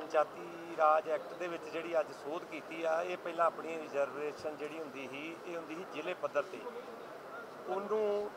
पंचायती राज act ਦੇ ਵਿੱਚ ਜਿਹੜੀ ਅੱਜ ਸੋਧ ਕੀਤੀ ਆ ਇਹ ਪਹਿਲਾਂ ਆਪਣੀ ਰਿਜ਼ਰਵੇਸ਼ਨ ਜਿਹੜੀ ਹੁੰਦੀ ਸੀ ਇਹ ਹੁੰਦੀ ਸੀ ਜ਼ਿਲ੍ਹੇ ਪੱਧਰ ਤੇ ਉਹਨੂੰ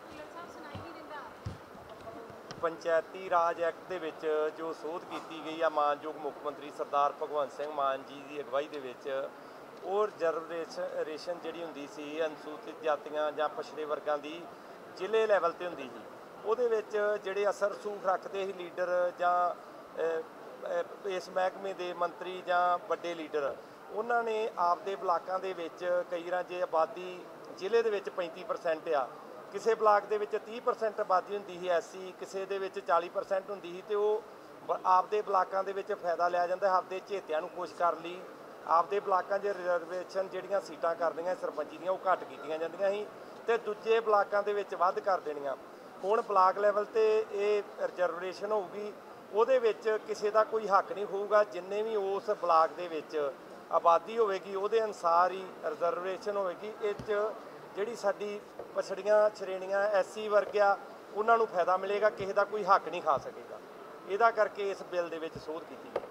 पंचायती राज एक्ट ਦੇ ਵਿੱਚ ਜੋ ਸੋਧ ਕੀਤੀ ਗਈ ਆ ਮਾਨਯੋਗ ਮੁੱਖ ਮੰਤਰੀ ਸਰਦਾਰ ਭਗਵੰਤ ਸਿੰਘ ਮਾਨ ਜੀ ਦੀ ਅਗਵਾਈ ਦੇ ਵਿੱਚ ਉਹ ਰਿਜ਼ਰਵੇਸ਼ਨ ਜਿਹੜੀ ਹੁੰਦੀ ਸੀ ਅਨੁਸੂਚਿਤ ਜਾਤੀਆਂ ਜਾਂ ਪਛੜੇ ਵਰਗਾਂ ਦੀ ਜ਼ਿਲ੍ਹੇ ਲੈਵਲ ਤੇ ਹੁੰਦੀ ਸੀ ਉਹਦੇ ਵਿੱਚ ਜਿਹੜੇ ਅਸਰ ਸੂਖ ਰੱਖਦੇ ਸੀ ਲੀਡਰ ਜਾਂ ਇਸ ਮਹਿਕਮੇ ਦੇ ਮੰਤਰੀ ਜਾਂ ਵੱਡੇ ਲੀਡਰ ਉਹਨਾਂ ਨੇ ਆਪਦੇ ਬਲਾਕਾਂ ਦੇ ਵਿੱਚ ਕਈ ਵਾਰ ਜੇ ਆਬਾਦੀ ਜ਼ਿਲ੍ਹੇ ਦੇ ਵਿੱਚ 35% ਆ ਕਿਸੇ ਬਲਾਕ ਦੇ ਵਿੱਚ 30% ਆਬਾਦੀ ਹੁੰਦੀ ਸੀ ਐਸਸੀ ਕਿਸੇ ਦੇ ਵਿੱਚ 40% ਹੁੰਦੀ ਸੀ ਤੇ ਉਹ ਆਪਦੇ ਬਲਾਕਾਂ ਦੇ ਵਿੱਚ ਫਾਇਦਾ ਲਿਆ ਜਾਂਦਾ ਆਪਦੇ ਝੇਤਿਆਂ ਨੂੰ ਖੁਸ਼ ਕਰਨ ਲਈ ਆਪਦੇ ਬਲਾਕਾਂ 'ਚ ਰਿਜ਼ਰਵੇਸ਼ਨ ਜਿਹੜੀਆਂ ਸੀਟਾਂ ਕਰਦੀਆਂ ਸਰਪੰਚੀ ਦੀਆਂ ਉਹ ਘੱਟ ਕੀਤੀਆਂ ਜਾਂਦੀਆਂ ਸੀ ਤੇ ਦੂਜੇ ਬਲਾਕਾਂ ਦੇ ਵਿੱਚ ਵੱਧ ਕਰ ਦੇਣੀਆਂ। ਹੁਣ ਬਲਾਕ ਲੈਵਲ ਤੇ ਇਹ ਰਿਜ਼ਰਵੇਸ਼ਨ ਹੋਊਗੀ ਉਹਦੇ ਵਿੱਚ ਕਿਸੇ ਦਾ ਕੋਈ ਹੱਕ ਨਹੀਂ ਹੋਊਗਾ ਜਿੰਨੇ ਵੀ ਉਸ ਬਲਾਕ ਦੇ ਵਿੱਚ ਆਬਾਦੀ ਹੋਵੇਗੀ ਉਹਦੇ ਅਨੁਸਾਰ ਹੀ ਰਿਜ਼ਰਵੇਸ਼ਨ ਹੋਵੇਗੀ। ਇਹ 'ਚ ਜਿਹੜੀ ਸਾਡੀ ਪਛੜੀਆਂ ਸ਼੍ਰੇਣੀਆਂ ਐਸਸੀ ਵਰਗ ਆ ਉਹਨਾਂ ਨੂੰ ਫਾਇਦਾ ਮਿਲੇਗਾ ਕਿਸੇ ਦਾ ਕੋਈ ਹੱਕ ਨਹੀਂ ਖਾ ਸਕੇਗਾ। ਇਹਦਾ ਕਰਕੇ ਇਸ ਬਿੱਲ ਦੇ ਵਿੱਚ ਸੋਧ ਕੀਤੀ ਗਈ।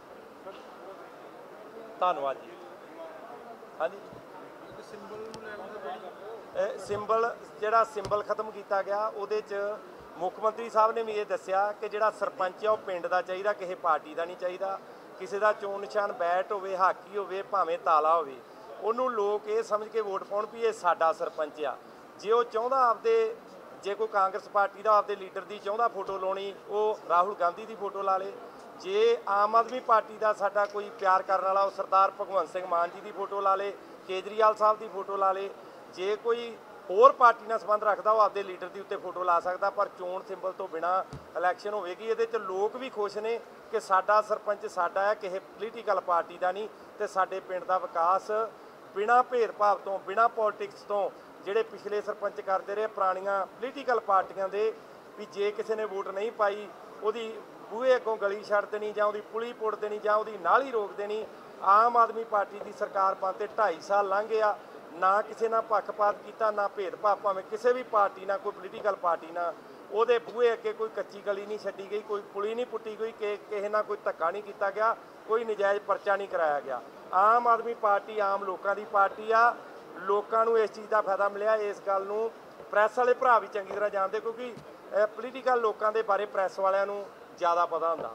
ਧੰਨਵਾਦ ਜੀ। ਹਾਂਜੀ ਸਿੰਬਲ ਜਿਹੜਾ ਸਿੰਬਲ ਖਤਮ ਕੀਤਾ ਗਿਆ ਉਹਦੇ 'ਚ ਮੁੱਖ ਮੰਤਰੀ ਸਾਹਿਬ ਨੇ ਵੀ ਇਹ ਦੱਸਿਆ ਕਿ ਜਿਹੜਾ ਸਰਪੰਚ ਆ ਉਹ ਪਿੰਡ ਦਾ ਚਾਹੀਦਾ ਕਿਸੇ ਪਾਰਟੀ ਦਾ ਨਹੀਂ ਚਾਹੀਦਾ। ਕਿਸੇ ਦਾ ਚੋਣ ਨਿਸ਼ਾਨ ਬੈਟ ਹੋਵੇ ਹਾਕੀ ਹੋਵੇ ਭਾਵੇਂ ਤਾਲਾ ਹੋਵੇ ਉਹਨੂੰ ਲੋਕ ਇਹ ਸਮਝ ਕੇ ਵੋਟ ਪਾਉਣ ਵੀ ਇਹ ਸਾਡਾ ਸਰਪੰਚ ਆ। ਜੇ ਉਹ ਚਾਹੁੰਦਾ ਆਪਦੇ ਜੇ ਕੋਈ ਕਾਂਗਰਸ ਪਾਰਟੀ ਦਾ ਆਪਦੇ ਲੀਡਰ ਦੀ ਚਾਹੁੰਦਾ ਫੋਟੋ ਲਾਉਣੀ ਉਹ ਰਾਹੁਲ ਗਾਂਧੀ ਦੀ ਫੋਟੋ ਲਾ ਲੇ। ਜੇ ਆਮ ਆਦਮੀ ਪਾਰਟੀ ਦਾ ਸਾਡਾ ਕੋਈ ਪਿਆਰ ਕਰਨ ਵਾਲਾ ਉਹ ਸਰਦਾਰ ਭਗਵੰਤ ਸਿੰਘ ਮਾਨ ਜੀ ਦੀ ਫੋਟੋ ਲਾ ਲੇ ਕੇਜਰੀਵਾਲ ਸਾਹਿਬ ਦੀ ਫੋਟੋ ਲਾ ਲੇ। ਜੇ ਕੋਈ ਹੋਰ ਪਾਰਟੀ ਨਾਲ ਸੰਬੰਧ ਰੱਖਦਾ ਉਹ ਆਪਦੇ ਲੀਡਰ ਦੀ ਉੱਤੇ ਫੋਟੋ ਲਾ ਸਕਦਾ ਪਰ ਚੋਣ ਸਿੰਬਲ ਤੋਂ ਬਿਨਾਂ ਇਲੈਕਸ਼ਨ ਹੋਵੇਗੀ। ਇਹਦੇ 'ਚ ਲੋਕ ਵੀ ਖੁਸ਼ ਨੇ ਕਿ ਸਾਡਾ ਸਰਪੰਚ ਸਾਡਾ ਹੈ ਕਿਸੇ ਪੋਲੀਟੀਕਲ ਪਾਰਟੀ ਦਾ ਨਹੀਂ ਤੇ ਸਾਡੇ ਪਿੰਡ ਦਾ ਵਿਕਾਸ ਬਿਨਾਂ ਭੇਦਭਾਵ ਤੋਂ ਬਿਨਾਂ ਪੋਲੀਟਿਕਸ ਤੋਂ ਜਿਹੜੇ ਪਿਛਲੇ ਸਰਪੰਚ ਕਰਦੇ ਰਹੇ ਪੁਰਾਣੀਆਂ ਪੋਲੀਟੀਕਲ ਪਾਰਟੀਆਂ ਦੇ ਵੀ ਜੇ ਕਿਸੇ ਨੇ ਵੋਟ ਨਹੀਂ ਪਾਈ ਉਹਦੀ ਬੂਹੇ ਅੱਗੋਂ ਗਲੀ ਛੱਡ ਦੇਣੀ ਜਾਂ ਉਹਦੀ ਪੁਲੀ ਪੁੱਟ ਦੇਣੀ ਜਾਂ ਉਹਦੀ ਨਾਲੀ ਰੋਕ ਦੇਣੀ। ਆਮ ਆਦਮੀ ਪਾਰਟੀ ਦੀ ਸਰਕਾਰ ਬਣ ਤੇ 2.5 ਸਾਲ ਲੰਘ ਗਿਆ ਨਾ ਕਿਸੇ ਨਾਲ ਪੱਖਪਾਤ ਕੀਤਾ ਨਾ ਭੇਦਭਾਵ ਭਾਵੇਂ ਕਿਸੇ ਵੀ ਪਾਰਟੀ ਨਾਲ ਕੋਈ ਪੋਲੀਟੀਕਲ ਪਾਰਟੀ ਨਾਲ ਉਹਦੇ ਬੂਹੇ ਅੱਗੇ ਕੋਈ ਕੱਚੀ ਗਲੀ ਨਹੀਂ ਛੱਡੀ ਗਈ ਕੋਈ ਪੁਲੀ ਨਹੀਂ ਪੁੱਟੀ ਗਈ ਕਿਸੇ ਨਾਲ ਕੋਈ ਧੱਕਾ ਨਹੀਂ ਕੀਤਾ ਗਿਆ ਕੋਈ ਨਜਾਇਜ਼ ਪਰਚਾ ਨਹੀਂ ਕਰਾਇਆ ਗਿਆ। ਆਮ ਆਦਮੀ ਪਾਰਟੀ ਆਮ ਲੋਕਾਂ ਦੀ ਪਾਰਟੀ ਆ। ਲੋਕਾਂ ਨੂੰ ਇਸ ਚੀਜ਼ ਦਾ ਫਾਇਦਾ ਮਿਲਿਆ। ਇਸ ਗੱਲ ਨੂੰ ਪ੍ਰੈਸ ਵਾਲੇ ਭਰਾ ਵੀ ਚੰਗੀ ਤਰ੍ਹਾਂ ਜਾਣਦੇ ਕਿਉਂਕਿ ਪੋਲੀਟੀਕਲ ਲੋਕਾਂ ਦੇ ਬਾਰੇ ਪ੍ਰੈਸ ਵਾਲਿਆਂ ਨੂੰ ਜ਼ਿਆਦਾ ਪਤਾ ਹੁੰਦਾ।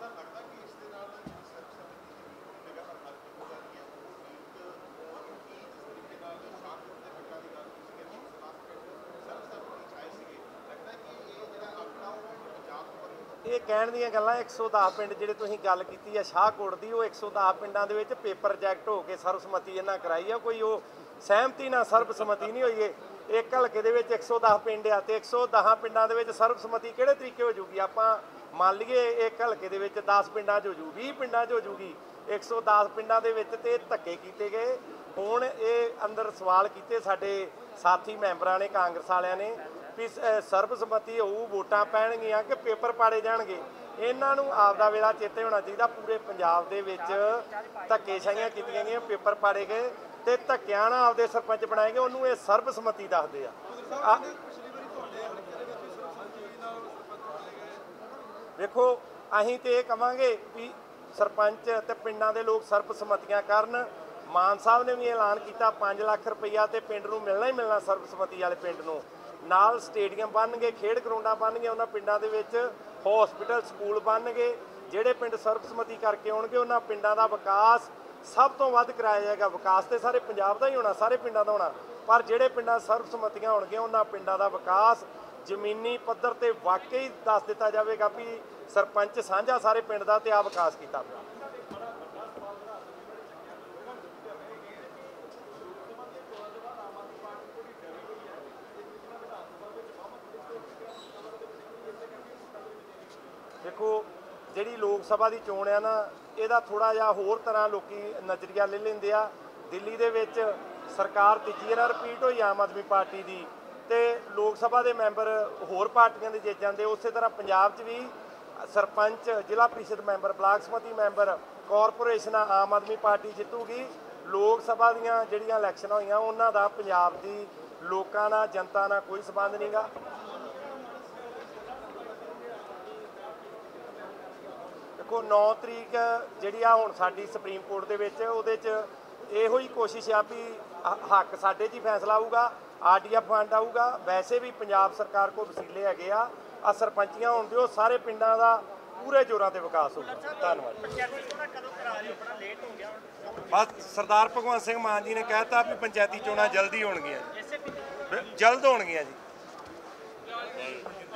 ਇਹ ਕਹਿਣ ਦੀਆਂ ਗੱਲਾਂ 110 ਪਿੰਡ ਜਿਹੜੇ ਤੁਸੀਂ ਗੱਲ ਕੀਤੀ ਆ ਸ਼ਾਹਕੋਟ ਦੀ ਉਹ 110 ਪਿੰਡਾਂ ਦੇ ਵਿੱਚ ਪੇਪਰ ਰਿਜੈਕਟ ਹੋ ਕੇ ਸਰਬਸੰਮਤੀ ਇਹਨਾਂ ਕਰਾਈ ਆ। ਕੋਈ ਉਹ ਸਹਿਮਤੀ ਨਾਲ ਸਰਬਸੰਮਤੀ ਨਹੀਂ ਹੋਈ। ਇੱਕ ਹਲਕੇ ਦੇ ਵਿੱਚ 110 ਪਿੰਡ ਆ ਤੇ 110 ਪਿੰਡਾਂ ਦੇ ਵਿੱਚ ਸਰਬਸੰਮਤੀ ਕਿਹੜੇ ਤਰੀਕੇ ਹੋ ਜੂਗੀ। ਆਪਾਂ ਮੰਨ ਲਈਏ ਇੱਕ ਹਲਕੇ ਦੇ ਵਿੱਚ 10 ਪਿੰਡਾਂ 'ਚ ਹੋ ਜੂ 20 ਪਿੰਡਾਂ 'ਚ ਹੋ ਜੂਗੀ 110 ਪਿੰਡਾਂ ਦੇ ਵਿੱਚ ਤੇ ਧੱਕੇ ਕੀਤੇ ਗਏ। ਹੁਣ ਇਹ ਅੰਦਰ ਸਵਾਲ ਕੀਤੇ ਸਾਡੇ ਸਾਥੀ ਮੈਂਬਰਾਂ ਨੇ ਕਾਂਗਰਸ ਵਾਲਿਆਂ ਨੇ ਵੀ ਸਰਬਸੰਮਤੀ ਹੋਊ ਵੋਟਾਂ ਪੈਣਗੀਆਂ ਕਿ ਪੇਪਰ ਪਾੜੇ ਜਾਣਗੇ। ਇਹਨਾਂ ਨੂੰ ਆਪਦਾ ਵੇਲਾ ਚੇਤੇ ਹੋਣਾ ਚਾਹੀਦਾ। ਪੂਰੇ ਪੰਜਾਬ ਦੇ ਵਿੱਚ ਧੱਕੇਸ਼ਾਹੀਆਂ ਕੀਤੀਆਂ ਗਈਆਂ ਪੇਪਰ ਪਾੜੇ ਗਏ ਤੇ ਧੱਕਿਆਂ ਨਾਲ ਆਪਦੇ ਸਰਪੰਚ ਬਣਾਏ ਗਏ ਉਹਨੂੰ ਇਹ ਸਰਬਸੰਮਤੀ ਦੱਸਦੇ ਆ। ਵੇਖੋ ਅਸੀਂ ਤੇ ਇਹ ਕਵਾਂਗੇ ਵੀ ਸਰਪੰਚ ਤੇ ਪਿੰਡਾਂ ਦੇ ਲੋਕ ਸਰਬਸੰਮਤੀਆਂ ਕਰਨ। ਮਾਨ ਸਾਹਿਬ ਨੇ ਵੀ ਐਲਾਨ ਕੀਤਾ 5 ਲੱਖ ਰੁਪਈਆ ਤੇ ਪਿੰਡ ਨੂੰ ਮਿਲਣਾ ਹੀ ਮਿਲਣਾ ਸਰਬਸੰਮਤੀ ਵਾਲੇ ਪਿੰਡ ਨੂੰ। ਨਾਲ ਸਟੇਡੀਅਮ ਬਣਨਗੇ ਖੇਡ ਗਰਾਊਂਡਾਂ ਬਣਨਗੀਆਂ ਉਹਨਾਂ ਪਿੰਡਾਂ ਦੇ ਵਿੱਚ ਹੌਸਪੀਟਲ ਸਕੂਲ ਬਣਨਗੇ। ਜਿਹੜੇ ਪਿੰਡ ਸਰਬਸੰਮਤੀ ਕਰਕੇ ਆਉਣਗੇ ਉਹਨਾਂ ਪਿੰਡਾਂ ਦਾ ਵਿਕਾਸ ਸਭ ਤੋਂ ਵੱਧ ਕਰਾਇਆ ਜਾਏਗਾ। ਵਿਕਾਸ ਤੇ ਸਾਰੇ ਪੰਜਾਬ ਦਾ ਹੀ ਹੋਣਾ ਸਾਰੇ ਪਿੰਡਾਂ ਦਾ ਹੋਣਾ ਪਰ ਜਿਹੜੇ ਪਿੰਡਾਂ ਸਰਬਸੰਮਤੀਆਂ ਹੋਣਗੀਆਂ ਉਹਨਾਂ ਪਿੰਡਾਂ ਦਾ ਵਿਕਾਸ ਜ਼ਮੀਨੀ ਪੱਧਰ ਤੇ ਵਾਕਈ ਦੱਸ ਦਿੱਤਾ ਜਾਵੇਗਾ ਵੀ ਸਰਪੰਚ ਸਾਂਝਾ ਸਾਰੇ ਪਿੰਡ ਦਾ ਤੇ ਆ ਵਿਕਾਸ ਕੀਤਾ। ਦੇਖੋ ਜਿਹੜੀ ਲੋਕ ਸਭਾ ਦੀ ਚੋਣ ਆ ਨਾ ਇਹਦਾ ਥੋੜ੍ਹਾ ਜਿਹਾ ਹੋਰ ਤਰ੍ਹਾਂ ਲੋਕੀ ਨਜ਼ਰੀਆ ਲੈ ਲੈਂਦੇ ਆ। ਦਿੱਲੀ ਦੇ ਵਿੱਚ ਸਰਕਾਰ ਤੀਜੀ ਵਾਰ ਰਿਪੀਟ ਹੋਈ ਆਮ ਆਦਮੀ ਪਾਰਟੀ ਦੀ ਤੇ ਲੋਕ ਸਭਾ ਦੇ ਮੈਂਬਰ ਹੋਰ ਪਾਰਟੀਆਂ ਦੇ ਜਿੱਤ ਜਾਂਦੇ। ਉਸੇ ਤਰ੍ਹਾਂ ਪੰਜਾਬ 'ਚ ਵੀ sarpanch zila parishad member block samiti member ਕਾਰਪੋਰੇਸ਼ਨਾਂ ਆਮ ਆਦਮੀ ਪਾਰਟੀ ਜਿੱਤੂਗੀ। ਲੋਕ ਸਭਾ ਦੀਆਂ ਜਿਹੜੀਆਂ ਇਲੈਕਸ਼ਨਾਂ ਹੋਈਆਂ ਉਹਨਾਂ ਦਾ ਪੰਜਾਬ ਦੀ ਲੋਕਾਂ ਨਾਲ ਜਨਤਾ ਨਾਲ ਕੋਈ ਸੰਬੰਧ ਨਹੀਂ ਗਾ। ਦੇਖੋ 9 ਤਰੀਕ ਜਿਹੜੀ ਆ ਹੁਣ ਸਾਡੀ ਸੁਪਰੀਮ ਕੋਰਟ ਦੇ ਵਿੱਚ ਉਹਦੇ 'ਚ ਇਹੋ ਹੀ ਕੋਸ਼ਿਸ਼ ਆ ਵੀ ਹੱਕ ਸਾਡੇ 'ਚ ਹੀ ਫੈਸਲਾ ਆਊਗਾ, ਆਰਡੀਐਫ ਫੰਡ ਆਊਗਾ। ਵੈਸੇ ਵੀ ਪੰਜਾਬ ਸਰਕਾਰ ਕੋਲ ਵਸੀਲੇ ਹੈਗੇ ਆ ਸਰਪੰਚੀਆਂ ਹੋਣ ਦਿਓ, ਸਾਰੇ ਪਿੰਡਾਂ ਦਾ ਪੂਰੇ ਜ਼ੋਰਾਂ ਤੇ ਵਿਕਾਸ ਹੋਊਗਾ। ਧੰਨਵਾਦ। ਬਸ ਸਰਦਾਰ ਭਗਵੰਤ ਸਿੰਘ ਮਾਨ ਜੀ ਨੇ ਕਹਿਤਾ ਵੀ ਪੰਚਾਇਤੀ ਚੋਣਾਂ ਜਲਦੀ ਹੋਣਗੀਆਂ, ਜਲਦ ਹੋਣਗੀਆਂ ਜੀ।